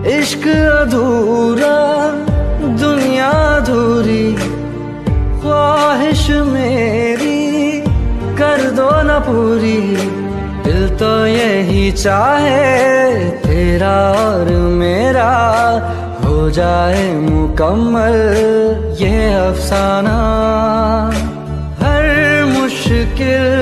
इश्क अधूरा दुनिया अधूरी, ख्वाहिश मेरी कर दो न पूरी। दिल तो यही चाहे तेरा और मेरा हो जाए मुकम्मल ये अफसाना। हर मुश्किल